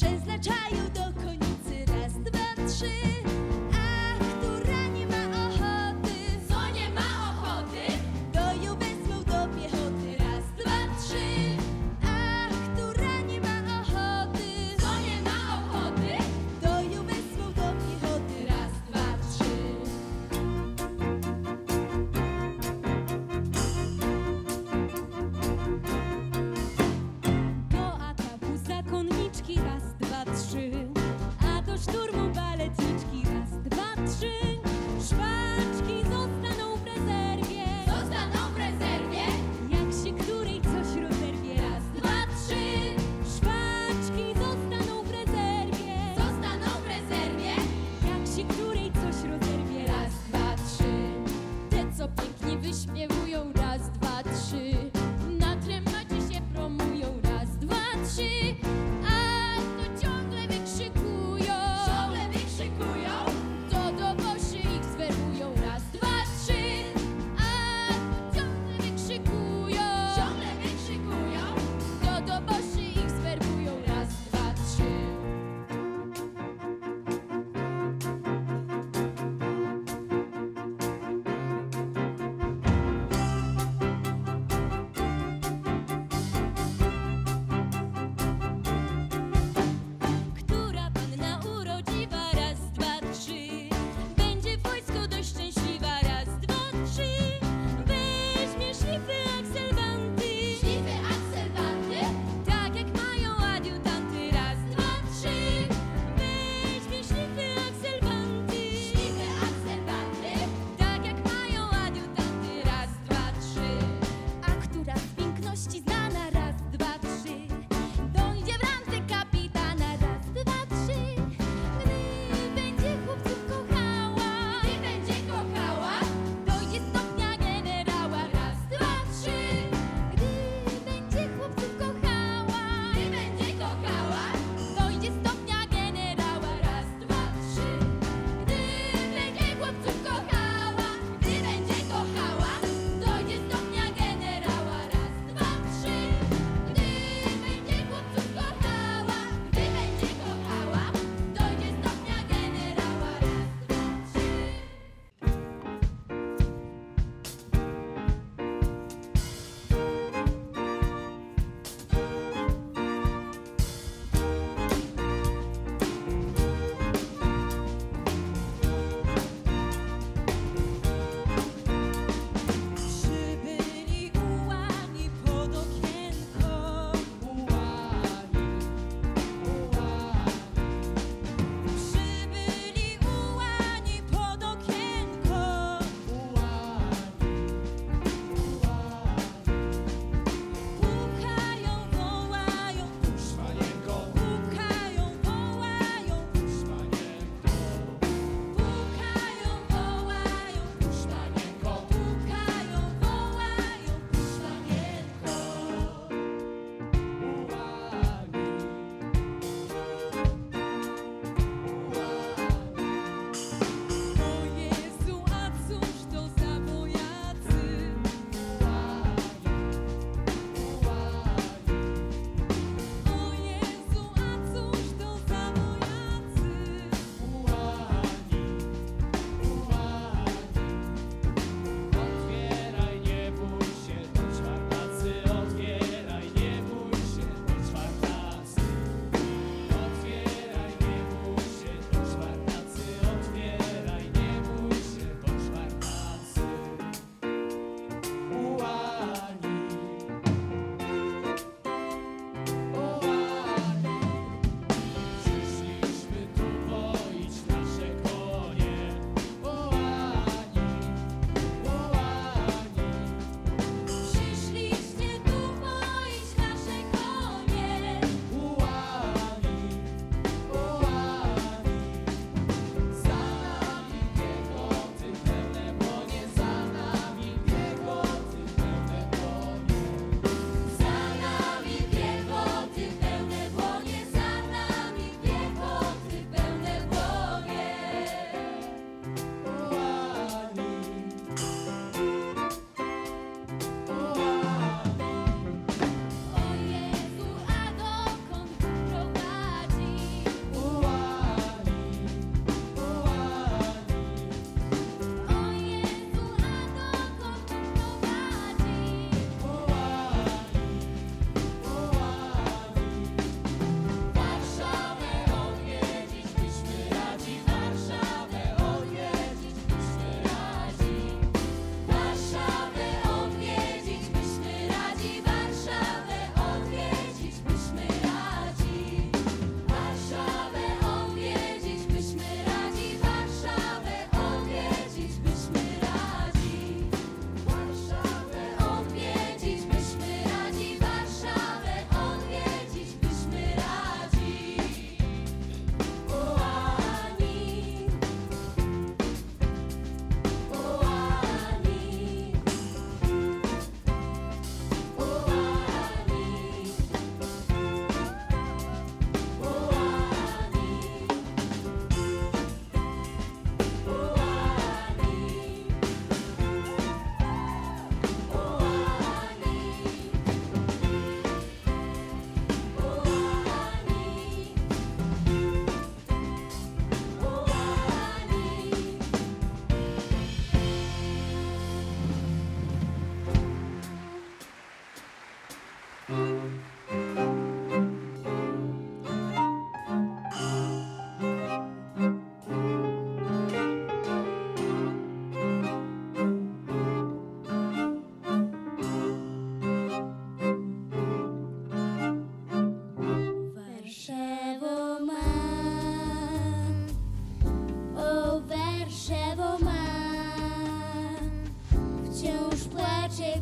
wyznaczają do konicy. Raz, dwa, trzy. A która nie ma ochoty? Co nie ma ochoty? To ją wezmą do piechoty. Raz, dwa, trzy. A która nie ma ochoty? Co nie ma ochoty? To ją wezmą do piechoty. Raz, dwa, trzy. Do ataku zakonniczki. Raz, dwa, trzy. A do szturmu baletniczki. Raz, dwa, trzy. Szwaczki zostaną w rezerwie. Zostaną w rezerwie. Jak się której coś rozerwie. Raz, dwa, trzy. Szwaczki zostaną w rezerwie. Zostaną w rezerwie. Jak się której coś rozerwie. Raz, dwa, trzy. Te, co pięknie wyśpiewują. Raz, dwa, trzy. Na tremacie się promują. Raz, dwa, trzy. A to ciągle wykrzykują.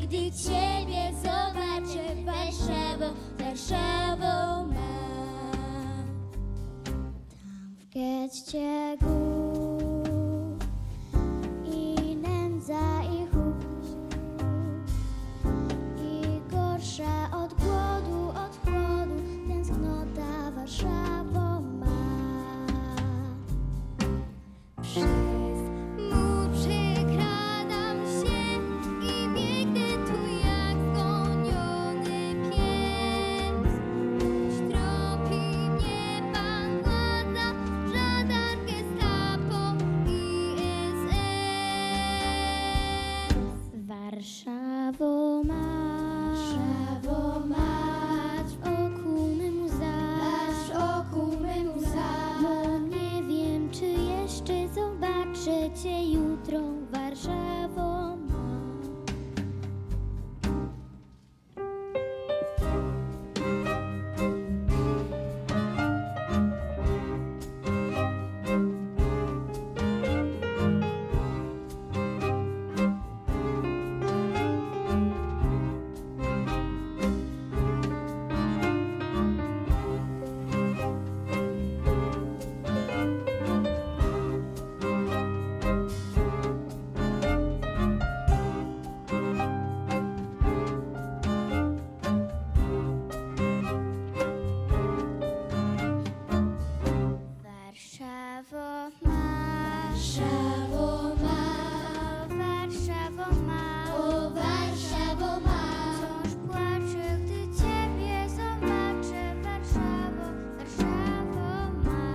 gdy Ciebie zobaczę. Warszawo, Warszawo ma. Tam w getcie głód i nędza i chłód, i gorsza od głodu, od chłodu, tęsknota Warszawo ma. Przez mur przekradam się i biegnę tu jak zgoniony pies. Choć tropi mnie pan władza, żadar, gestapo i SS. Warszawo masz, Warszawo masz, w oku mym łza, masz w oku mym łza. Bo nie wiem, czy jeszcze zobaczę Cię jutro, Warszawo ma. Warszawo masz, Warszawo ma, Warszawo ma, o Warszawo ma. Wciąż płaczę, gdy Ciebie zobaczę. Warszawo, Warszawo ma.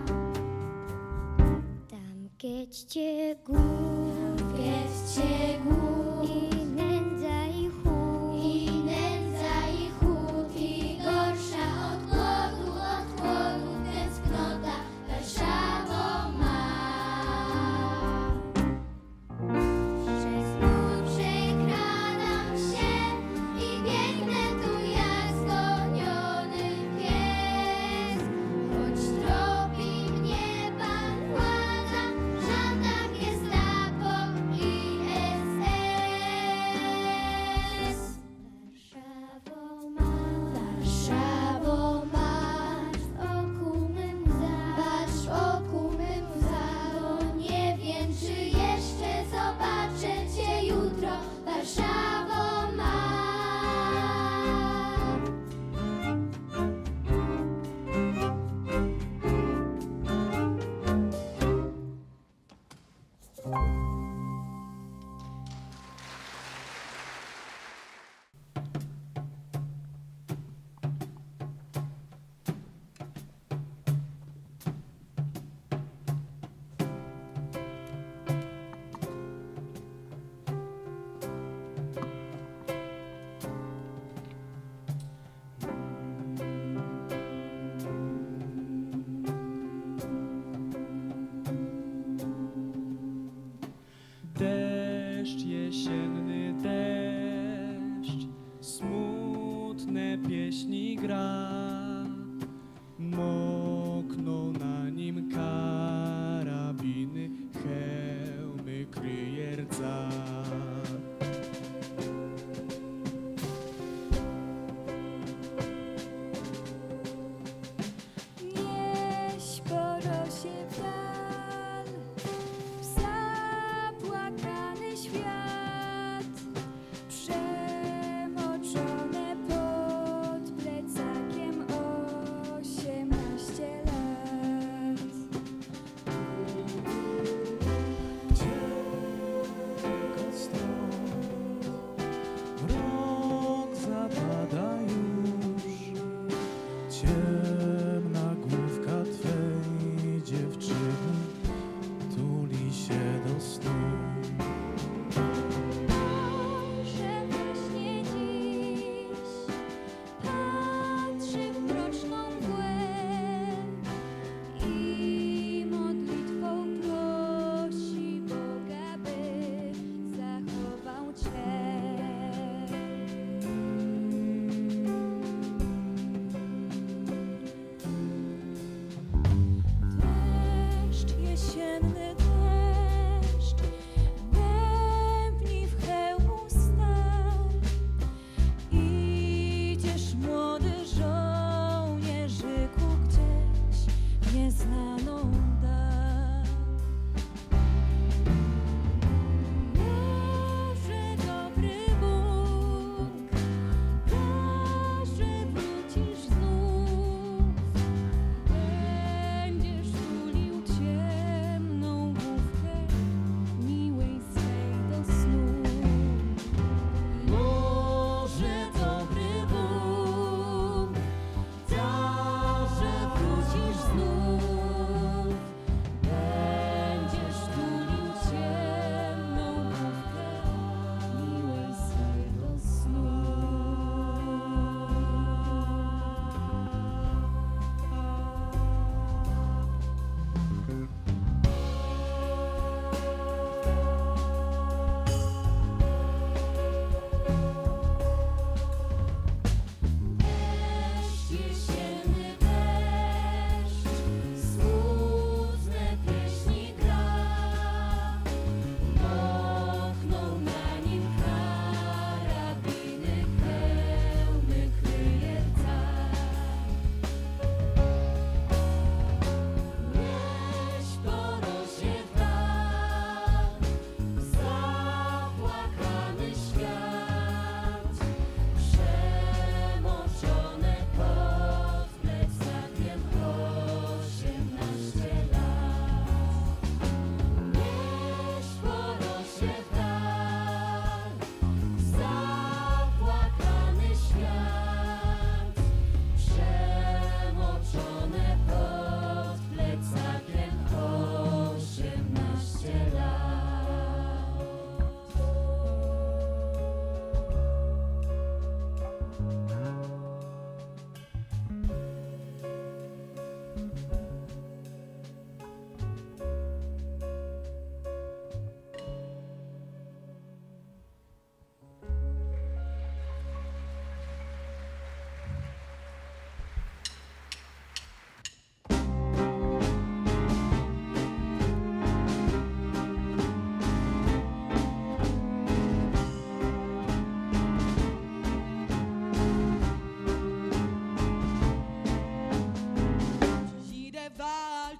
Tam w getcie głód, w getcie głód, i nędza i chłód, i nędza i chłód, i gorsza od głodu, tęsknota Warszawo ma. Przez mur przekradam się i biegnę tu jak zgoniony pies. Choć tropi mnie pan władza, żadna gestapo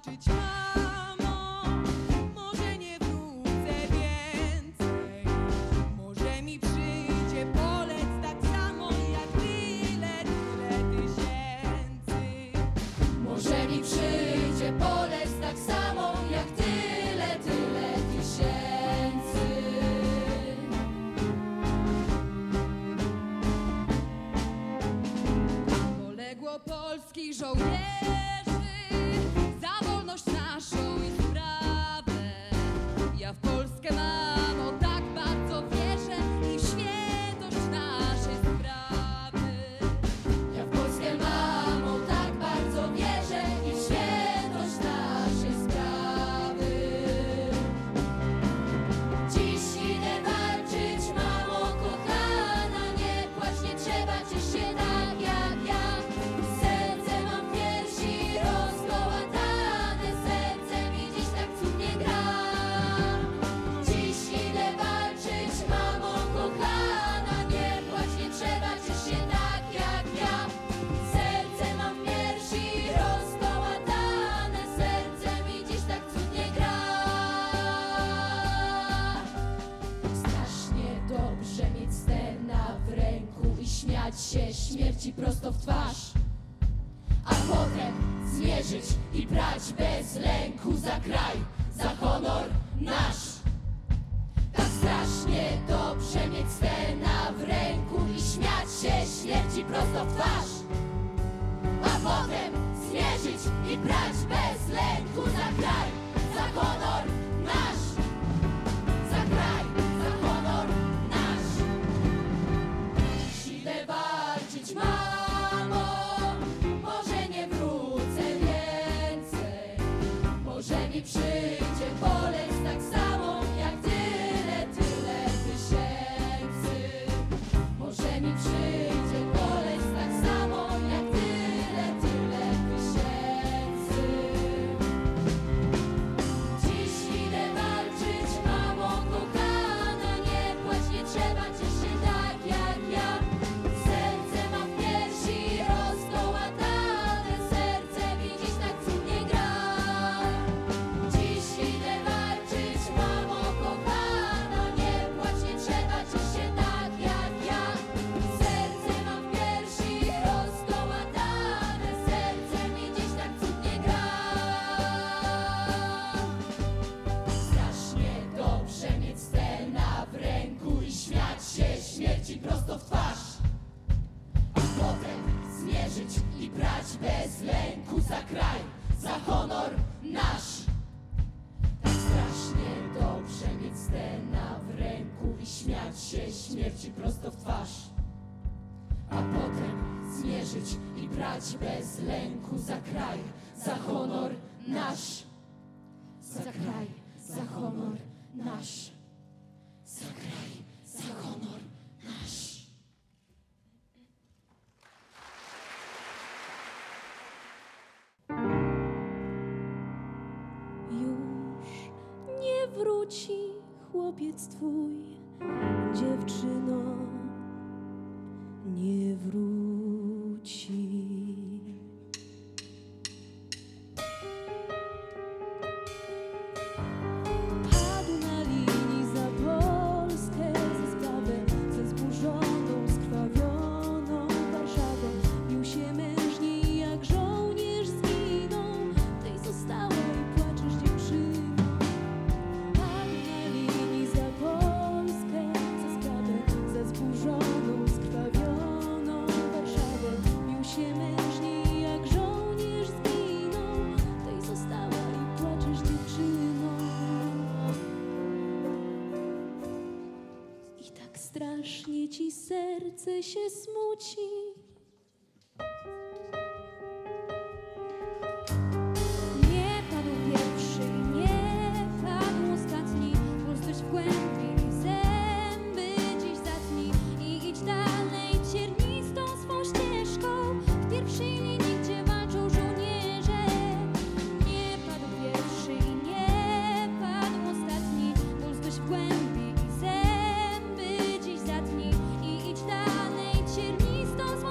walczyć, mamo. Może nie wrócę więcej, może mi przyjdzie polec tak samo jak tyle tysięcy. Może mi przyjdzie polec tak samo jak tyle tysięcy. Poległo polskich żołnierzy za wolność naszą i sprawę. Ja w Polskę, mamo, tak bardzo wierzę i w świętość naszej sprawy. Ja w Polskę, mamo, tak bardzo wierzę i w świętość naszej sprawy. Dziś idę walczyć, mamo kochana, nie płacz, nie trzeba, ciesz się tak jak ja. Serce mam w piersi rozkołatane, serce mi dziś tak cudnie gra. Dziś idę walczyć, mamo kochana, nie płacz, nie trzeba, ciesz się tak jak ja. Serce mam w piersi rozkołatane, serce mi dziś tak cudnie gra. Strasznie dobrze mieć stena w ręku i śmiać się śmierci prosto w twarz, a potem zmierzyć i brać bez lęku za kraj, za honor nasz. Tak strasznie dobrze mieć stena w ręku i śmiać się śmierci prosto w twarz, a potem zmierzyć i brać bez lęku za kraj, za honor nasz. Za kraj, za honor nasz. Idę walczyć, mamo, może nie wrócę więcej, może mi przyjdzie polec tak samo jak tyle tysięcy. Może mi przyjdzie polec tak samo jak tyle tysięcy. Dziś idę walczyć, mamo kochana, nie płacz, nie trzeba, ciesz się tak jak ja. Serce mam w piersi rozkołatane, serce mi dziś tak cudnie gra. Dziś idę walczyć, mamo kochana, nie płacz, nie trzeba, ciesz się tak jak ja. Serce mam w piersi rozkołatane, serce mi dziś tak cudnie gra. Strasznie dobrze mieć stena w ręku i śmiać się śmierci prosto w twarz, a potem zmierzyć i brać bez lęku za kraj, za honor nasz. Tak strasznie dobrze mieć stena w ręku i śmiać się śmierci prosto w twarz, a potem zmierzyć i brać bez lęku za kraj, za honor nasz. Za kraj, za honor nasz. Za kraj, za honor nasz. Już nie wróci chłopiec twój, dziewczyno, nie wróci. Padł na linii za Polskę, za sprawę, ze zburzoną, skrwawioną Warszawą. Bił się mężniej, jak żołnierz zginął, tej została i płaczesz, dziewczyno. Padł na linii za Polskę, za sprawę, ze zburzoną, skrwawioną Warszawą. Bił się mężniej, jak żołnierz zginął, tej została i płaczesz, dziewczyno. I tak strasznie ci serce się smuci. Nie padł pierwszy, nie padł ostatni. Pustość w głębi, zęby dziś zatnij i idź dalej ciernistą swą ścieżką. W pierwszej linii, gdzie walczą żołnierze. Nie padł pierwszy i nie padł ostatni. Pustość w głębi, zęby dziś zatnij i idź dalej ciernistą swą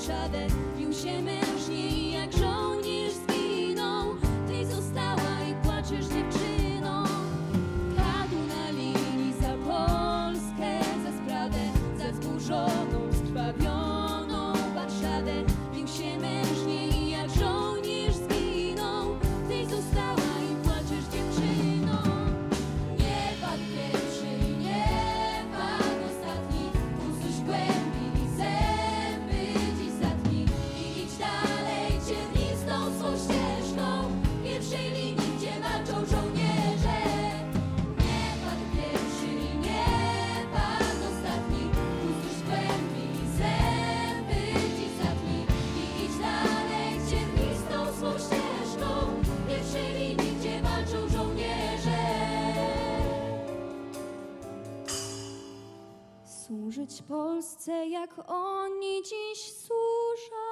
Warszawę, bił się mężnie i jak żołnierz zginął. Ty została i płaczesz dziewczyną. Padł na linii za Polskę, za sprawę, za zburzoną, skrwawioną Warszawę. Bił się mężnie i jak żołnierz zginął. Ty została i płaczesz dziewczyną. Nie padł pierwszy, nie padł ostatni. Usłysz głębi i zęby dziś zatnij. I idź dalej ciernistą swą ścieżką. Pierwszej linii, gdzie walczą żołnierze. Nie padł pierwszy i nie padł ostatni. Usłysz głębi i zęby dziś zatnij. I idź dalej ciernistą swą ścieżką. Pierwszej linii, gdzie walczą żołnierze. Służyć Polsce, jak oni dziś służą.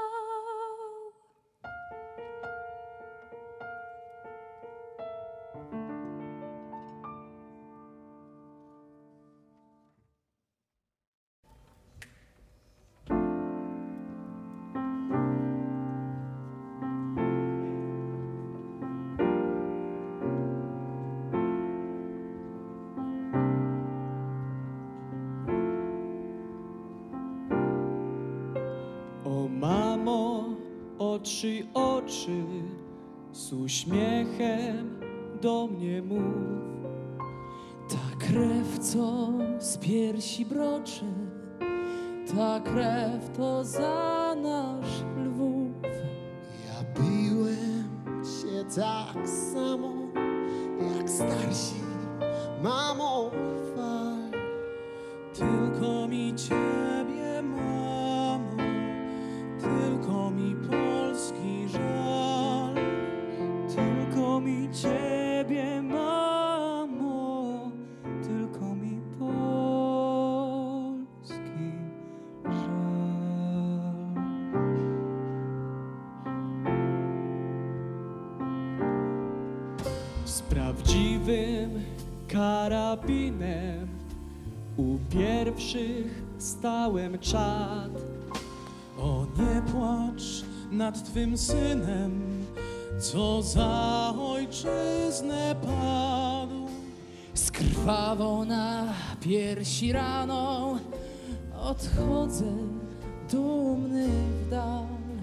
O mamo, otrzyj oczy, z uśmiechem do mnie mów. Ta krew, co z piersi broczy, ta krew to za nasz Lwów. Ja biłem się tak samo jak starsi, mamo, chwal. Tylko mi Ciebie, mamo, tylko mi Polski żal. Tylko mi Ciebie, mamo, tylko mi Polski żal. Z prawdziwym karabinem u pierwszych stałem czad. O, nie płacz nad Twym synem, co za ojczyznę padł. Z krwawą na piersi raną odchodzę dumny w dal.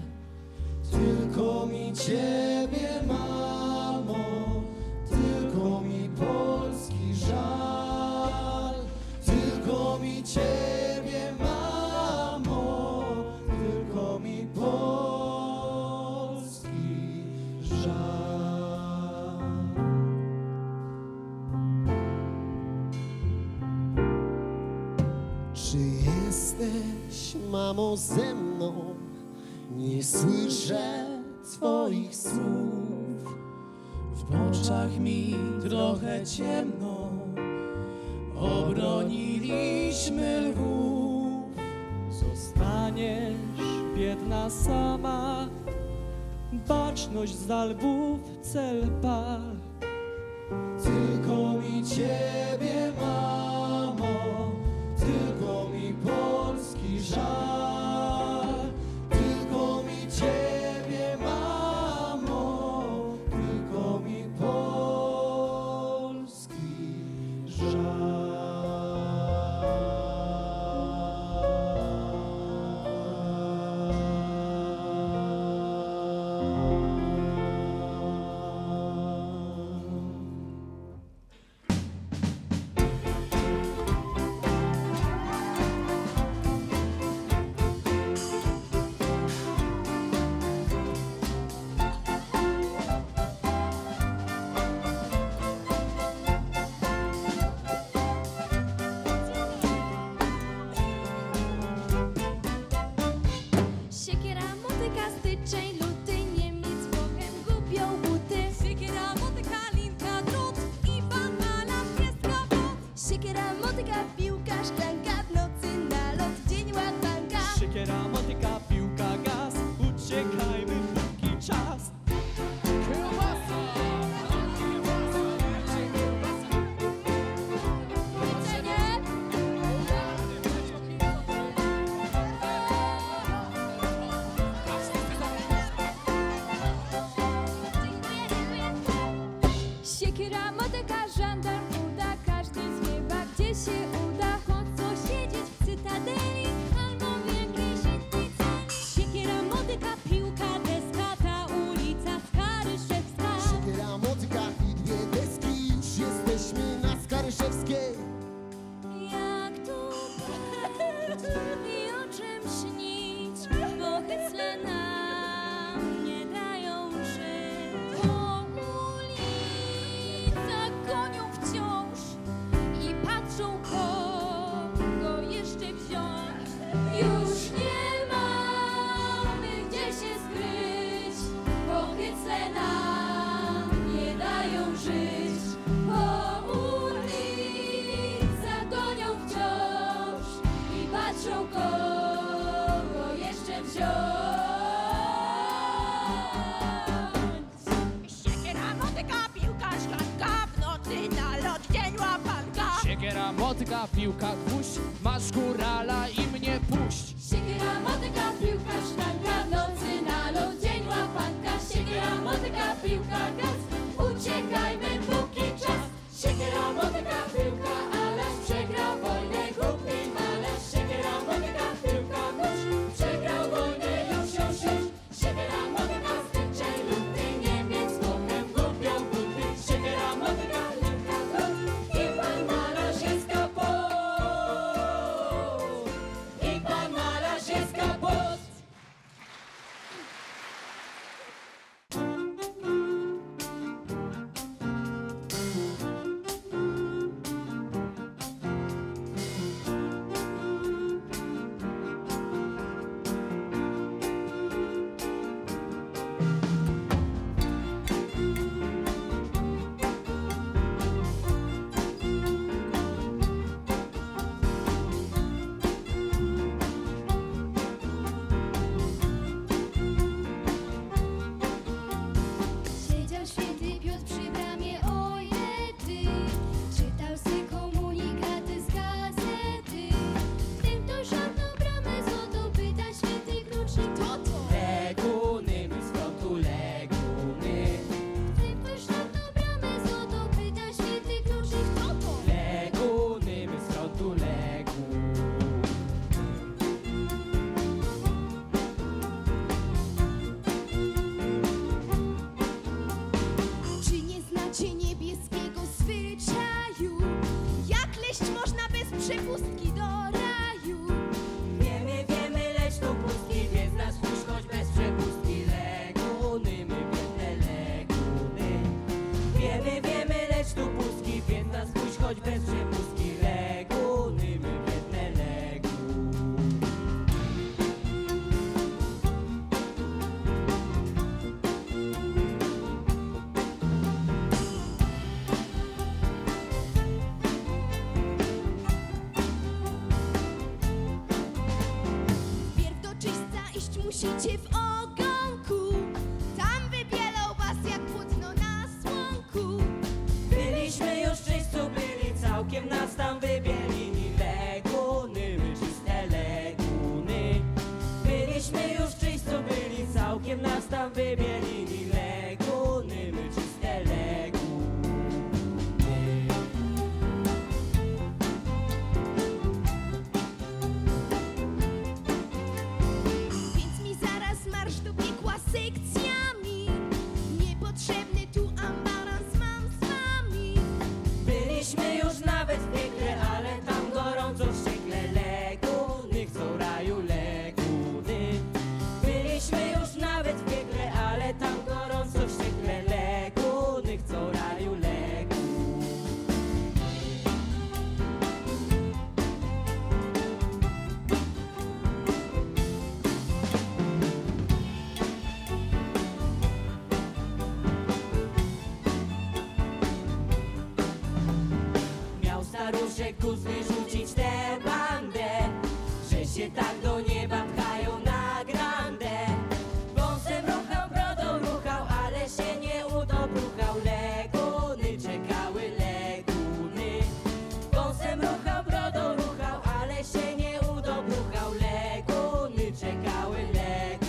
Tylko mi Ciebie, mamo, tylko mi Polski żal. Tylko mi Ciebie, mamo, tylko mi Polski żal. Czy jesteś, mamo, ze mną? Nie słyszę Twoich słów. W oczach mi trochę ciemno, obroniliśmy Lwów. Zostaniesz biedna sama, baczność za Lwów cel pal. Tylko mi Ciebie, mamo, tylko mi Polski żal. Tylko mi Ciebie, mamo, tylko mi Polski żal. Siekiera, motyka, styczeń, luty, Niemiec, Włochem gubią buty. Siekiera, motyka, linka, drut i bambala, fiestka, wód. Siekiera, motyka, piłka, szklanka, w nocy na lot, dzień łapanka. Siekiera, motyka, piłka, gaz, uciekajmy póki czas. Jedzenie! motyka, piłka, gwóźdź. Masz górala i mnie puść. Siekiera, motyka, piłka, szklanka, nocy na lód, dzień łapanka. Siekiera, motyka, piłka, gaz, uciekajmy póki czas. Siekiera, motyka, piłka, Aleś przegrał wojnę, głupi malarz. Siekiera, motyka, piłka, nóż, przegrał wojnę, już. Siekiera, motyka, zwycięż luty, Niemiec kołem głupią buty. Siekiera, motyka, piłka, nóż, i pan malarz jest kaput. I pan malarz jest kaput. Siedział święty Piotr przy bramie, ojety, czytał swe komunikaty z gazety. Wtem ktoś szarpnął bramę złotą, pyta święty kluczyk, kto to? Leguny, my z frontu leguny. Wtem ktoś szarpnął bramę złotą, pyta święty kluczyk, kto to? Leguny, my z frontu leguny. Czy nie znacie niebieskiego zwyczaju? Jak leść można bez przepustki do raju? Wiemy, lecz to pustki, więc nas puść choć bez przepustki. Leguny, my biedne leguny. Wiemy, lecz to pustki, więc nas puść choć bez przepustki. Leguny, my biedne leguny. Wpierw do czyśćca iść musicie w ogonku. Tam wybielał was jak płótno na słonku. Byliśmy już czysto, byli całkiem nas tam wybielili. Leguny, my czyste leguny. Byliśmy już czysto, byli całkiem nas tam wybielili. Leguny, my czyste leguny. Więc mi zaraz marsz do piekła sekcjami. Niepotrzebny tu ambarans mam z wami. Byliśmy już nawet w piekle, ale tam gorąco wściekle. Leguny chcą raju, leguny. Byliśmy już nawet w piekle, ale tam gorąco wściekle. Leguny chcą raju, leguny. Miał staruszek kus wyrzucić tę bandę, że się tak do nieba pchają na grandę. Wąsem ruchał, brodą ruchał, ale się nie udobruchał. Leguny czekały, leguny. Wąsem ruchał, brodą ruchał, ale się nie udobruchał. Leguny czekały, leguny.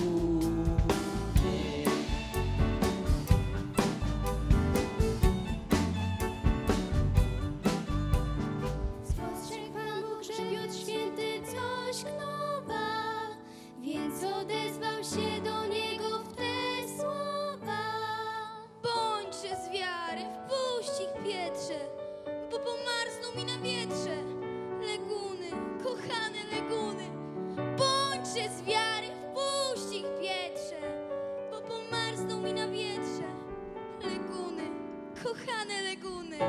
Spostrzegł Pan Bóg, że Piotr święty coś knowa, więc odezwał się do niego w te słowa. Bądźże z wiary, wpuść ich Pietrze, bo pomarzną mi na wietrze. Leguny, kochane leguny. Bądźże z wiary, wpuść ich Pietrze, bo pomarzną mi na wietrze. Leguny, kochane leguny.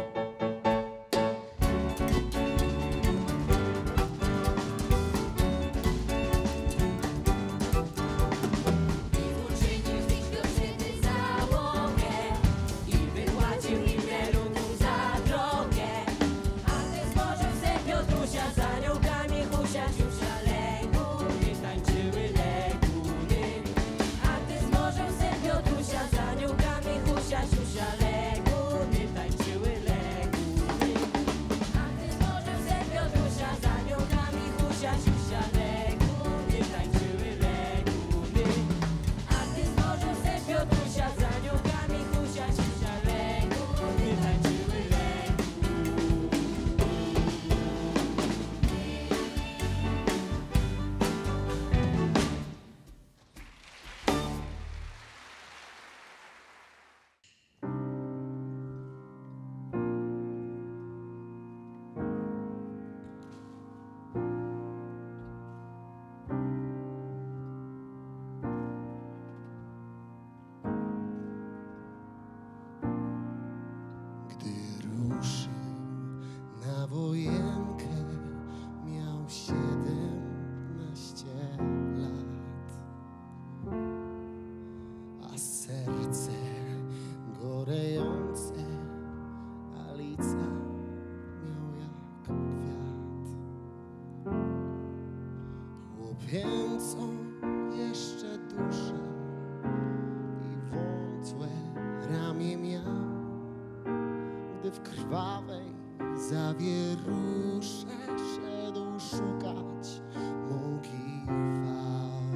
Uczynił z nich Piotr święty załogę i wypłacił im merunum za drogę. A ty złożył se Piotrusia, za aniołkami husia, ciusia. Leguny tańczyły, leguny. A ty złożył se Piotrusia, zawierusze szedł szukać mąki chwał.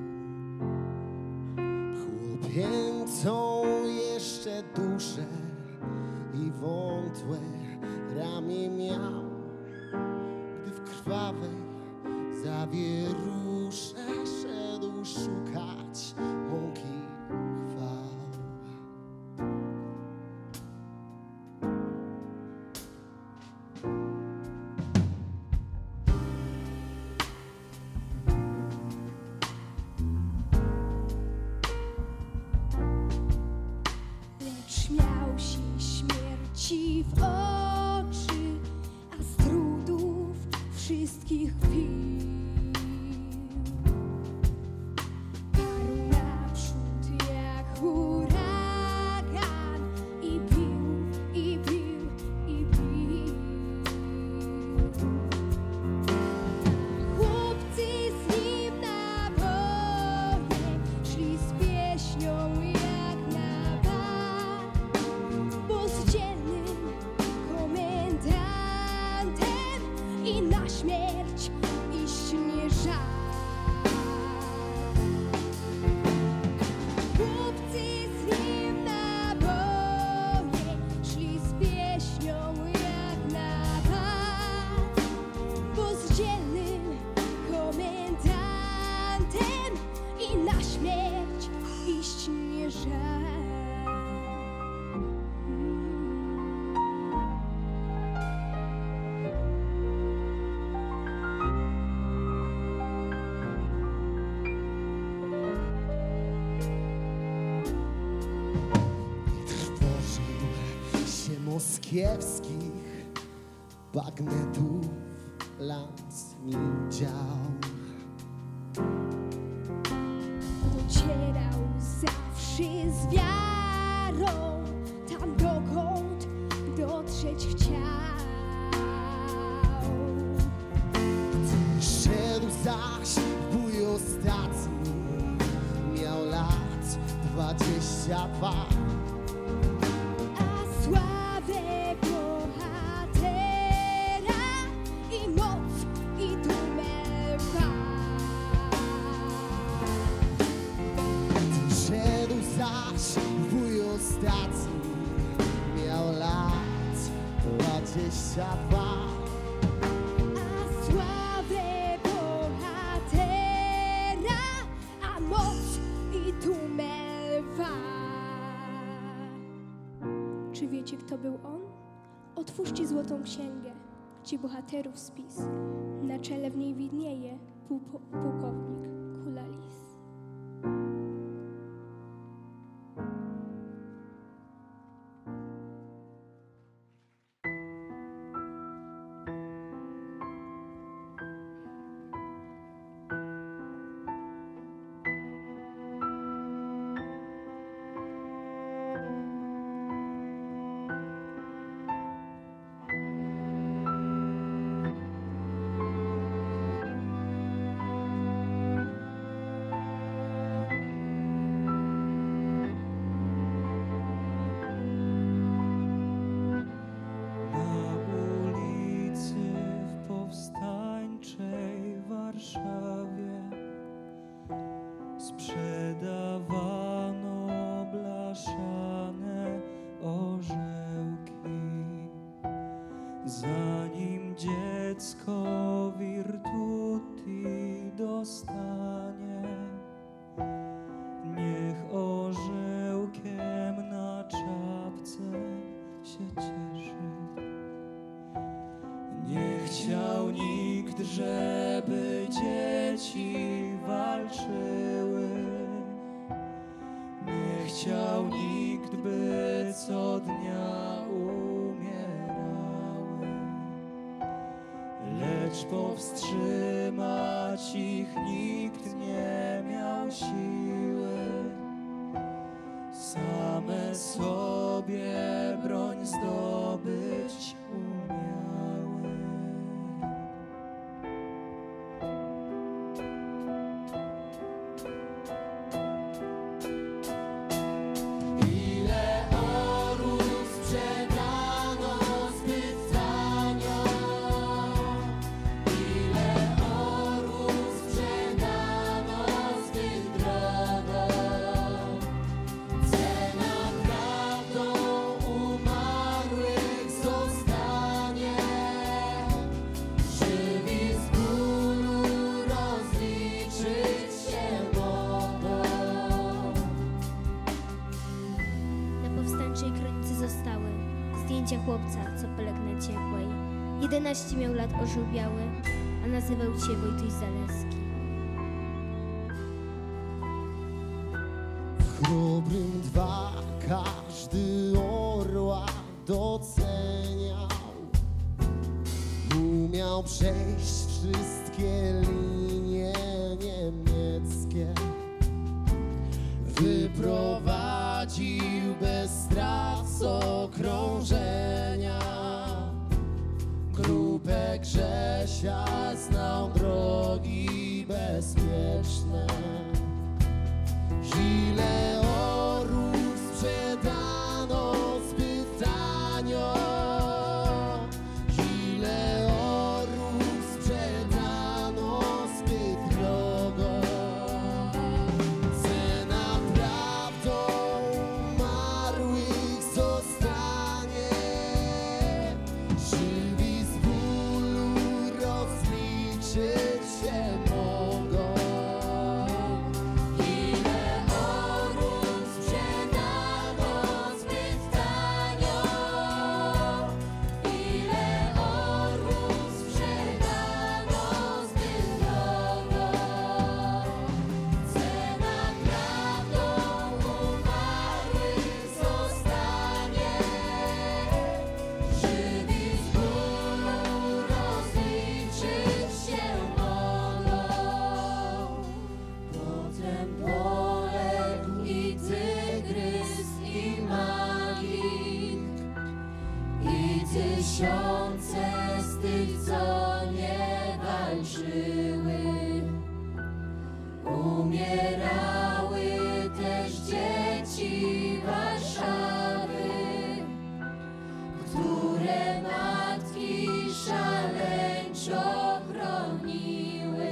Chłopięcą jeszcze duszę i wątłe ramię miał, gdy w krwawej zawierusze szedł szukać mąki chwał. Lecz śmiał się śmierci w oczy, a z trudów wszystkich pił. Parł naprzód jak huragan i pił, i pił, i pił. Chłopcy z nim na boje szli z pieśnią jak na bal, bo z dzielnym komendantem i na śmierć iść nie żal. Chłopcy z nim na boje szli z pieśnią jak na bal, bo z dzielnym komendantem i na śmierć iść nie żal. Trwożył się moskiewskich bagnetów lans mi dział. Docierał zawsze z wiarą tam, dokąd dotrzeć chciał. Szedł zaś w bój ostatni, miał lat 22. A sławę bohatera i moc i dumę ma. Szedł zaś w bój ostatni, miał lat 22. A sławę bohatera, a moc i dumę ma. Czy wiecie, kto był on? Otwórzcie złotą księgę, gdzie bohaterów spis. Na czele w niej widnieje pułkownik Kulalis. Na ulicy w powstańczej Warszawie sprzedawano blaszane orzełki. Zanim dziecko Virtuti dostanie, niech orzełkiem na czapce się cieszy. Nie chciał nikt, żeby dzieci walczyły. Nie chciał nikt, by co dnia umierały. Lecz powstrzymać ich nikt nie miał siły. Same sobie broń zdobyć umiały. Ile orłów sprzedano zbyt tanio. zdjęcia chłopca, co poległ na ciepłej. 11 miał lat, ożółbiały, a nazywał cię Wojtuś Zaleski. W chrobrym dwa każdy orła doceniał. Umiał przejść wszystkie linie niemieckie. Wyprowadził bez strat z okrążenia. Grupę Grzesia znał drogi bezpieczne. Ile orłów sprzedano zbyt tanio. Ile orłów sprzedano zbyt drogo. Cena prawdą umarłych zostanie. Żywi z bólu rozliczyć się mogą. Tysiące z tych, co nie walczyły, umierały też dzieci Warszawy, które matki szaleńczo broniły.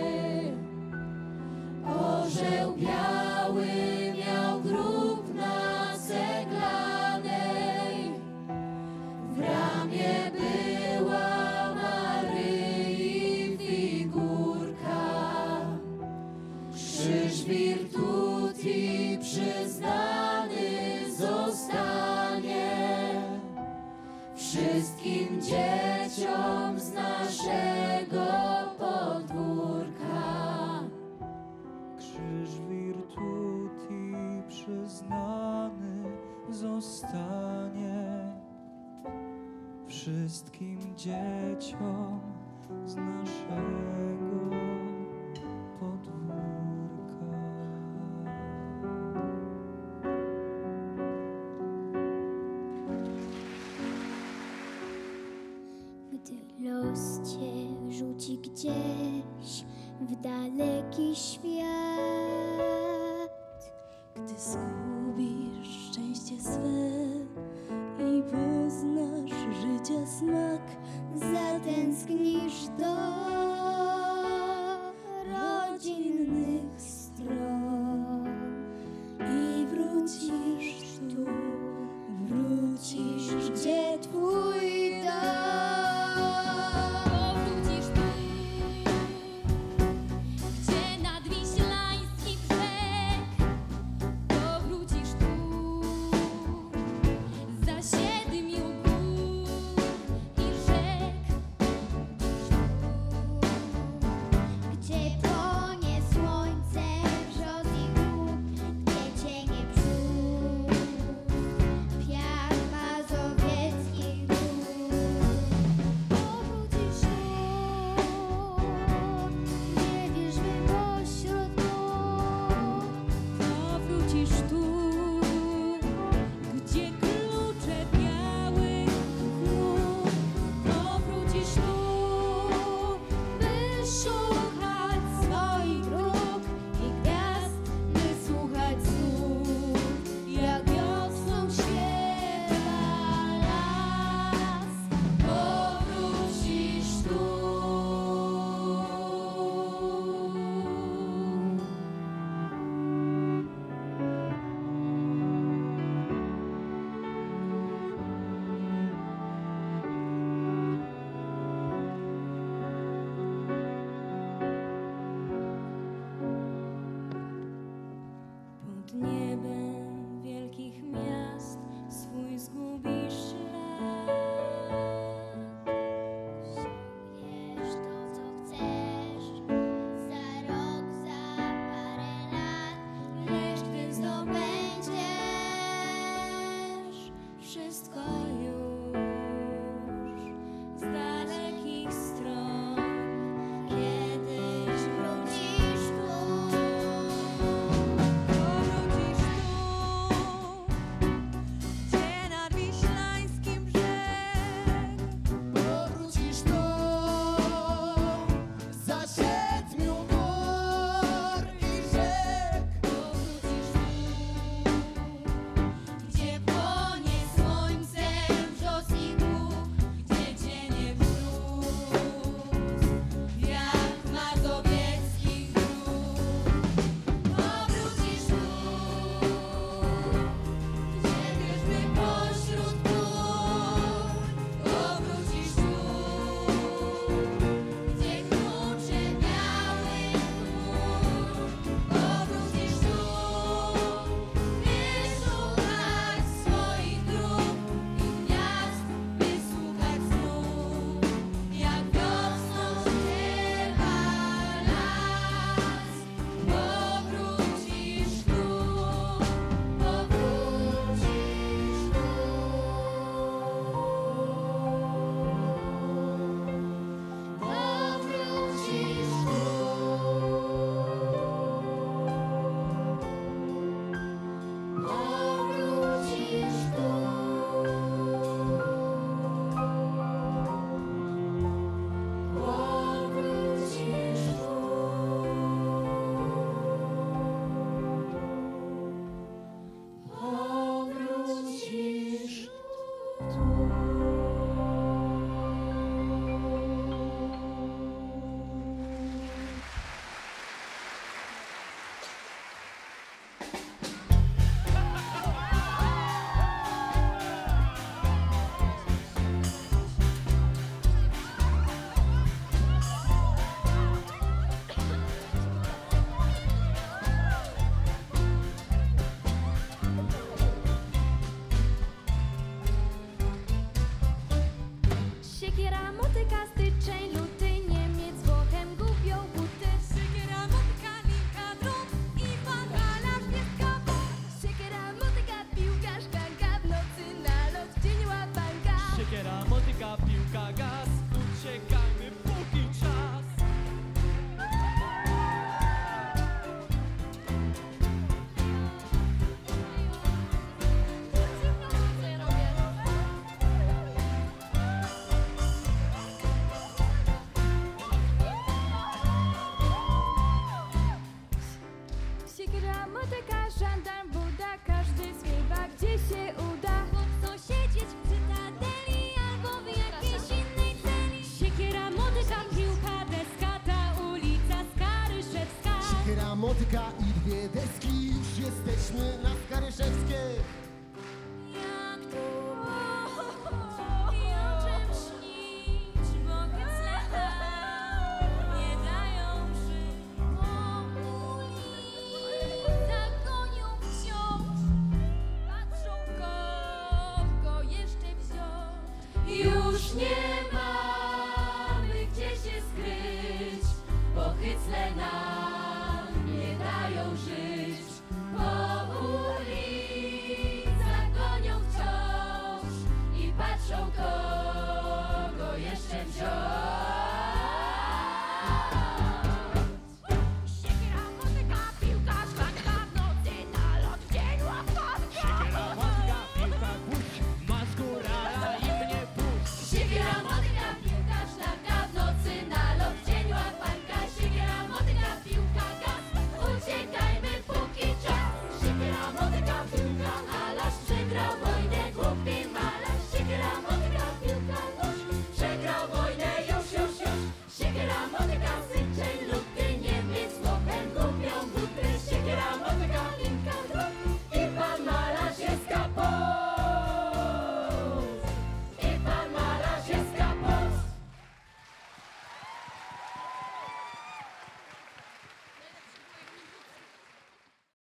Orzeł biały miał grób na Ceglanej. W ramię była Maryi figurka. Krzyż Virtuti przyznany zostanie wszystkim dzieciom z naszego podwórka. Krzyż Virtuti przyznany zostanie wszystkim dzieciom z naszego podwórka. Gdy los cię rzuci gdzieś w daleki świat, Gdy zgubisz szczęście swe i poznasz życia smak, zatęsknisz do rodzinnych stron i wrócisz tu, wrócisz gdzie twój dom. Powrócisz tu, gdzie nadwiślański brzeg. Powrócisz tu, za 7 gór i rzek. gdzie płonie słońce wrzos i huk, gdzie cienie brzuch, piach mazowieckich gór. Powrócisz tu, nie wierzmy pośród nóg. Powrócisz tu, gdzie klucze białych chmur. Powrócisz tu, by szukać swoich dróg i gwiazd, by słuchać słów, jak wiosną śpiewa las. Powrócisz tu. Pod niebem